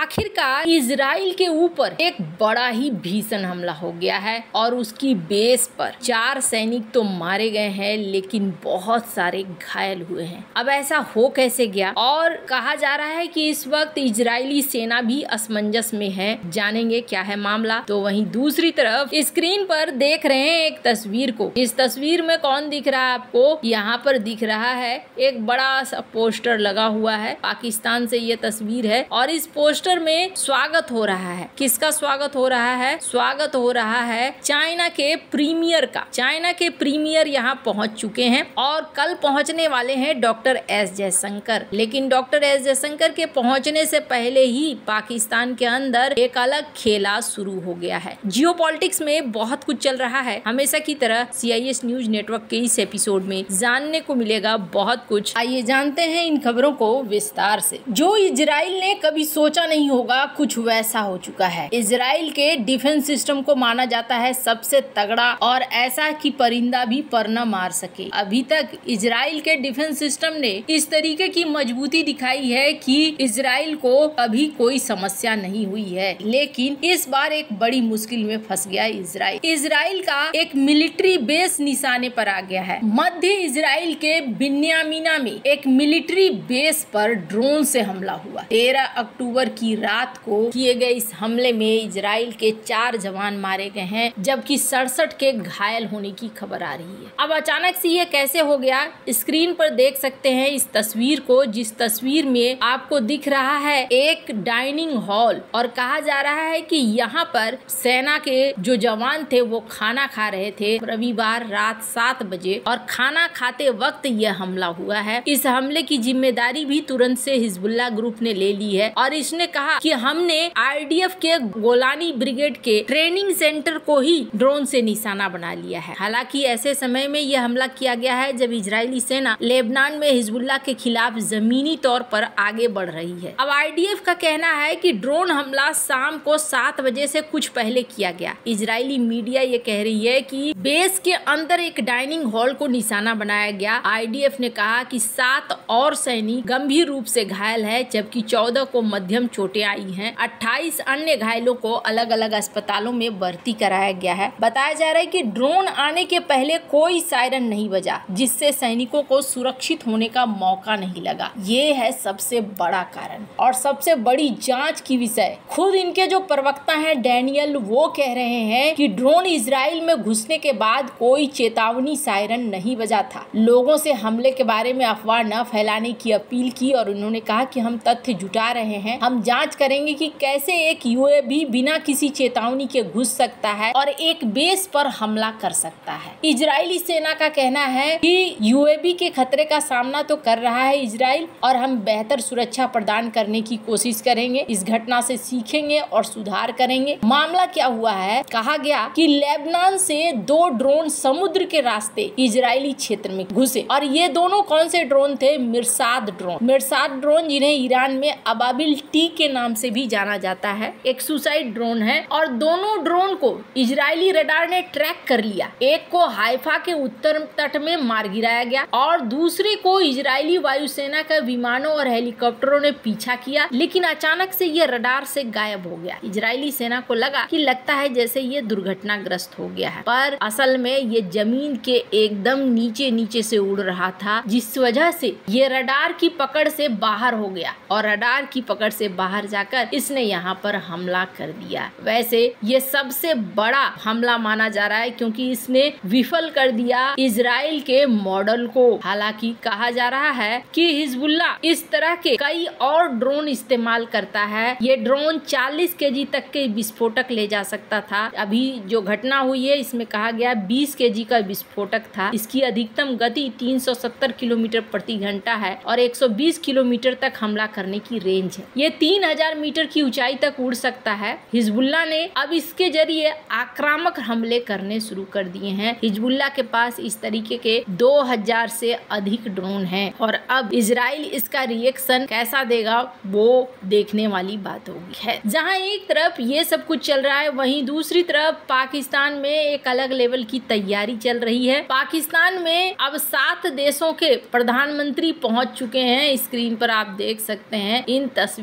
आखिरकार इजराइल के ऊपर एक बड़ा ही भीषण हमला हो गया है और उसकी बेस पर 4 सैनिक तो मारे गए हैं लेकिन बहुत सारे घायल हुए हैं। अब ऐसा हो कैसे गया और कहा जा रहा है कि इस वक्त इजरायली सेना भी असमंजस में है। जानेंगे क्या है मामला। तो वहीं दूसरी तरफ स्क्रीन पर देख रहे हैं एक तस्वीर को। इस तस्वीर में कौन दिख रहा है आपको? यहाँ पर दिख रहा है एक बड़ा सा पोस्टर लगा हुआ है। पाकिस्तान से ये तस्वीर है और इस पोस्टर में स्वागत हो रहा है। किसका स्वागत हो रहा है? स्वागत हो रहा है चाइना के प्रीमियर का। चाइना के प्रीमियर यहाँ पहुँच चुके हैं और कल पहुँचने वाले हैं डॉक्टर एस जयशंकर। लेकिन डॉक्टर एस जयशंकर के पहुँचने से पहले ही पाकिस्तान के अंदर एक अलग खेला शुरू हो गया है। जियोपॉलिटिक्स में बहुत कुछ चल रहा है। हमेशा की तरह CIS न्यूज नेटवर्क के इस एपिसोड में जानने को मिलेगा बहुत कुछ। आइए जानते हैं इन खबरों को विस्तार से। जो इजराइल ने कभी सोचा नहीं होगा कुछ वैसा हो चुका है। इजराइल के डिफेंस सिस्टम को माना जाता है सबसे तगड़ा और ऐसा कि परिंदा भी पर न मार सके। अभी तक इजराइल के डिफेंस सिस्टम ने इस तरीके की मजबूती दिखाई है कि इजराइल को कभी कोई समस्या नहीं हुई है। लेकिन इस बार एक बड़ी मुश्किल में फंस गया इजराइल। इजराइल का एक मिलिट्री बेस निशाने पर आ गया है। मध्य इजराइल के बिन्यामीना में एक मिलिट्री बेस पर ड्रोन से हमला हुआ। 13 अक्टूबर की रात को किए गए इस हमले में इजराइल के 4 जवान मारे गए हैं जबकि 67 के घायल होने की खबर आ रही है। अब अचानक से ये कैसे हो गया? स्क्रीन पर देख सकते हैं इस तस्वीर को, जिस तस्वीर में आपको दिख रहा है एक डाइनिंग हॉल और कहा जा रहा है कि यहाँ पर सेना के जो जवान थे वो खाना खा रहे थे रविवार रात 7 बजे और खाना खाते वक्त यह हमला हुआ है। इस हमले की जिम्मेदारी भी तुरंत से हिजबुल्लाह ग्रुप ने ले ली है और इसने कहा कि हमने IDF के गोलानी ब्रिगेड के ट्रेनिंग सेंटर को ही ड्रोन से निशाना बना लिया है। हालांकि ऐसे समय में यह हमला किया गया है जब इजरायली सेना लेबनान में हिजबुल्लाह के खिलाफ जमीनी तौर पर आगे बढ़ रही है। अब IDF का कहना है कि ड्रोन हमला शाम को 7 बजे से कुछ पहले किया गया। इजरायली मीडिया ये कह रही है कि बेस के अंदर एक डाइनिंग हॉल को निशाना बनाया गया। IDF ने कहा कि 7 और सैनिक गंभीर रूप से घायल है जबकि 14 को मध्यम चोटें आई हैं। 28 अन्य घायलों को अलग अलग अस्पतालों में भर्ती कराया गया है। बताया जा रहा है कि ड्रोन आने के पहले कोई सायरन नहीं बजा जिससे सैनिकों को सुरक्षित होने का मौका नहीं लगा। ये है सबसे बड़ा कारण और सबसे बड़ी जांच की विषय। खुद इनके जो प्रवक्ता हैं डैनियल वो कह रहे हैं कि ड्रोन इजराइल में घुसने के बाद कोई चेतावनी सायरन नहीं बजा था। लोगों से हमले के बारे में अफवाह न फैलाने की अपील की और उन्होंने कहा कि हम तथ्य जुटा रहे हैं। हम जांच करेंगे कि कैसे एक UAV बिना किसी चेतावनी के घुस सकता है और एक बेस पर हमला कर सकता है। इजरायली सेना का कहना है कि UAV के खतरे का सामना तो कर रहा है इजराइल और हम बेहतर सुरक्षा प्रदान करने की कोशिश करेंगे। इस घटना से सीखेंगे और सुधार करेंगे। मामला क्या हुआ है? कहा गया कि लेबनान से 2 ड्रोन समुद्र के रास्ते इजरायली क्षेत्र में घुसे और ये दोनों कौन से ड्रोन थे? Mirsad drone. मिरसाद ड्रोन जिन्हें ईरान में अबाबिल टी के नाम से भी जाना जाता है, एक सुसाइड ड्रोन है और दोनों ड्रोन को इजरायली रडार ने ट्रैक कर लिया। एक को हाइफा के उत्तर तट में मार गिराया गया और दूसरे को इजरायली वायुसेना के विमानों और हेलीकॉप्टरों ने पीछा किया, लेकिन अचानक से ये रडार से गायब हो गया। इजरायली सेना को लगा कि लगता है जैसे ये दुर्घटनाग्रस्त हो गया है, पर असल में ये जमीन के एकदम नीचे से उड़ रहा था जिस वजह से ये रडार की पकड़ से बाहर हो गया और रडार की पकड़ से बाहर जाकर इसने यहाँ पर हमला कर दिया। वैसे ये सबसे बड़ा हमला माना जा रहा है क्योंकि इसने विफल कर दिया इजराइल के मॉडल को। हालांकि कहा जा रहा है कि हिजबुल्लाह इस तरह के कई और ड्रोन इस्तेमाल करता है। ये ड्रोन 40 kg तक के विस्फोटक ले जा सकता था। अभी जो घटना हुई है इसमें कहा गया 20 kg का विस्फोटक था। इसकी अधिकतम गति 370 किलोमीटर प्रति घंटा है और 120 किलोमीटर तक हमला करने की रेंज है। ये 3000 मीटर की ऊंचाई तक उड़ सकता है। हिजबुल्लाह ने अब इसके जरिए आक्रामक हमले करने शुरू कर दिए हैं। हिजबुल्लाह के पास इस तरीके के 2000 से अधिक ड्रोन हैं और अब इजराइल इसका रिएक्शन कैसा देगा वो देखने वाली बात होगी है। जहां एक तरफ ये सब कुछ चल रहा है वहीं दूसरी तरफ पाकिस्तान में एक अलग लेवल की तैयारी चल रही है। पाकिस्तान में अब 7 देशों के प्रधानमंत्री पहुंच चुके हैं। स्क्रीन पर आप देख सकते हैं इन तस्वीरों को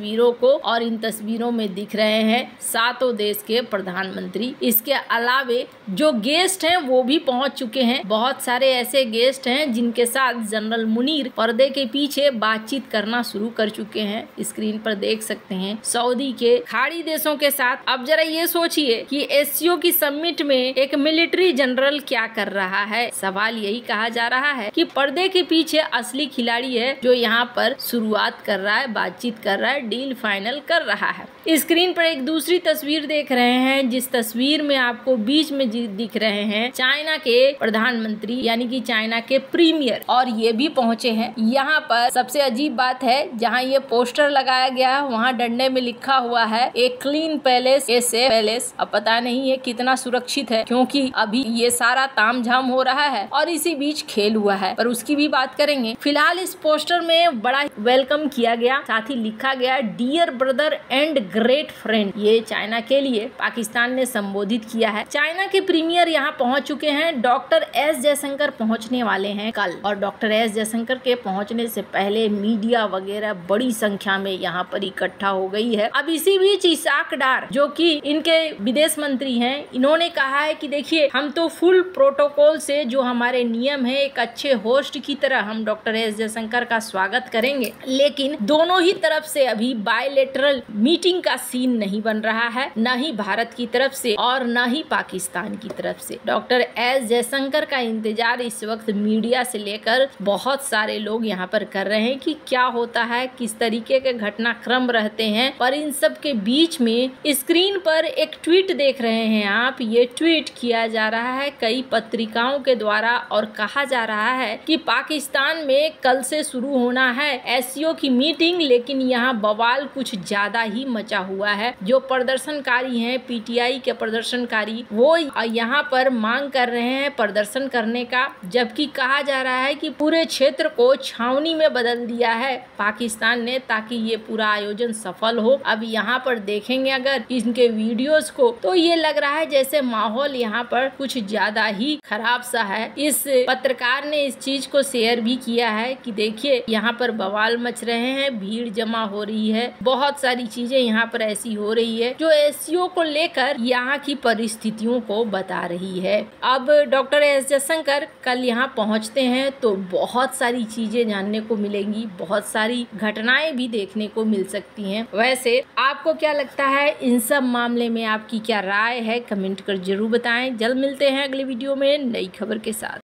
को, और इन तस्वीरों में दिख रहे हैं 7 देश के प्रधानमंत्री। इसके अलावे जो गेस्ट हैं वो भी पहुंच चुके हैं। बहुत सारे ऐसे गेस्ट हैं जिनके साथ जनरल मुनीर पर्दे के पीछे बातचीत करना शुरू कर चुके हैं। स्क्रीन पर देख सकते हैं सऊदी के खाड़ी देशों के साथ। अब जरा ये सोचिए कि एससीओ की समिट में एक मिलिट्री जनरल क्या कर रहा है। सवाल यही कहा जा रहा है कि पर्दे के पीछे असली खिलाड़ी है जो यहाँ पर शुरुआत कर रहा है, बातचीत कर रहा है, डील फाइनल कर रहा है। स्क्रीन पर एक दूसरी तस्वीर देख रहे हैं, जिस तस्वीर में आपको बीच में दिख रहे हैं चाइना के प्रधानमंत्री यानी कि चाइना के प्रीमियर, और ये भी पहुंचे हैं यहाँ पर। सबसे अजीब बात है, जहाँ ये पोस्टर लगाया गया है वहाँ डंडे में लिखा हुआ है a clean palace a safe palace. अब पता नहीं है कितना सुरक्षित है, क्योंकि अभी ये सारा तामझाम हो रहा है और इसी बीच खेल हुआ है, पर उसकी भी बात करेंगे। फिलहाल इस पोस्टर में बड़ा वेलकम किया गया, साथ ही लिखा गया dear brother and great friend. ये चाइना के लिए पाकिस्तान ने संबोधित किया है। चाइना के प्रीमियर यहाँ पहुंच चुके हैं। डॉक्टर एस जयशंकर पहुंचने वाले हैं कल, और डॉक्टर एस जयशंकर के पहुंचने से पहले मीडिया वगैरह बड़ी संख्या में यहाँ पर इकट्ठा हो गई है। अब इसी बीच इसाक डार जो कि इनके विदेश मंत्री हैं, इन्होंने कहा है कि देखिए हम तो फुल प्रोटोकॉल से, जो हमारे नियम है, एक अच्छे होस्ट की तरह हम डॉक्टर एस जयशंकर का स्वागत करेंगे, लेकिन दोनों ही तरफ से अभी बायलैटरल मीटिंग का सीन नहीं बन रहा है, न ही भारत की तरफ से और न ही पाकिस्तान की तरफ से। डॉक्टर एस जयशंकर का इंतजार इस वक्त मीडिया से लेकर बहुत सारे लोग यहाँ पर कर रहे हैं कि क्या होता है, किस तरीके के घटनाक्रम रहते हैं। पर इन सब के बीच में स्क्रीन पर एक ट्वीट देख रहे हैं आप। ये ट्वीट किया जा रहा है कई पत्रिकाओं के द्वारा और कहा जा रहा है कि पाकिस्तान में कल से शुरू होना है एससीओ की मीटिंग, लेकिन यहाँ बवाल कुछ ज्यादा ही मचा हुआ है। जो प्रदर्शनकारी हैं, पीटीआई के प्रदर्शनकारी, वो यहाँ पर मांग कर रहे हैं प्रदर्शन करने का, जबकि कहा जा रहा है कि पूरे क्षेत्र को छावनी में बदल दिया है पाकिस्तान ने ताकि ये पूरा आयोजन सफल हो। अब यहाँ पर देखेंगे अगर इनके वीडियोस को, तो ये लग रहा है जैसे माहौल यहाँ पर कुछ ज्यादा ही खराब सा है। इस पत्रकार ने इस चीज को शेयर भी किया है कि देखिए यहाँ पर बवाल मच रहे हैं, भीड़ जमा हो रही है, बहुत सारी चीजें यहाँ पर ऐसी हो रही है जो एससीओ को लेकर यहाँ की परिस्थितियों को बता रही है। अब डॉक्टर एस जयशंकर कल यहाँ पहुँचते हैं तो बहुत सारी चीजें जानने को मिलेंगी, बहुत सारी घटनाएं भी देखने को मिल सकती हैं। वैसे आपको क्या लगता है, इन सब मामले में आपकी क्या राय है, कमेंट कर जरूर बताएं। जल्द मिलते हैं अगले वीडियो में नई खबर के साथ।